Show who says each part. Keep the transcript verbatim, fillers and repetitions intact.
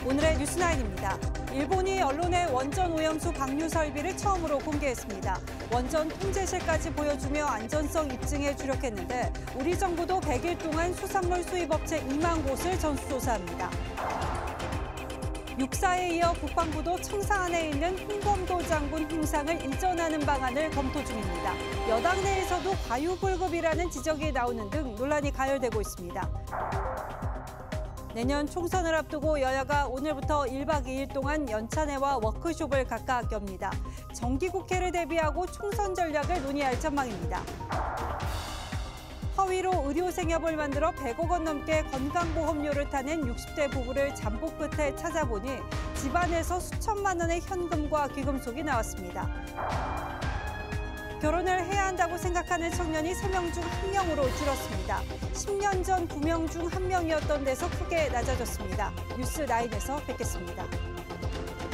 Speaker 1: 오늘의 뉴스나인입니다. 일본이 언론에 원전 오염수 방류 설비를 처음으로 공개했습니다. 원전 통제실까지 보여주며 안전성 입증에 주력했는데 우리 정부도 백 일 동안 수산물 수입업체 이만 곳을 전수조사합니다. 육사에 이어 국방부도 청사 안에 있는 홍범도 장군 흉상을 이전하는 방안을 검토 중입니다. 여당 내에서도 과유불급이라는 지적이 나오는 등 논란이 가열되고 있습니다. 내년 총선을 앞두고 여야가 오늘부터 일 박 이 일 동안 연찬회와 워크숍을 각각 엽니다. 정기국회를 대비하고 총선 전략을 논의할 전망입니다. 허위로 의료생협을 만들어 백억 원 넘게 건강보험료를 타낸 육십 대 부부를 잠복 끝에 찾아보니 집안에서 수천만 원의 현금과 귀금속이 나왔습니다. 결혼을 해야 한다고 생각하는 청년이 세 명 중 한 명으로 줄었습니다. 십 년 전 구 명 중 한 명이었던 데서 크게 낮아졌습니다. 뉴스나인에서 뵙겠습니다.